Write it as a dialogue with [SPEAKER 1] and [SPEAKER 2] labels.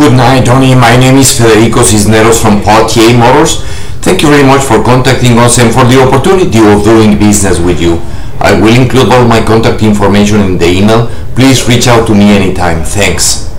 [SPEAKER 1] Good night, Tony. My name is Federico Cisneros from Poitier Motors. Thank you very much for contacting us and for the opportunity of doing business with you. I will include all my contact information in the email. Please reach out to me anytime. Thanks.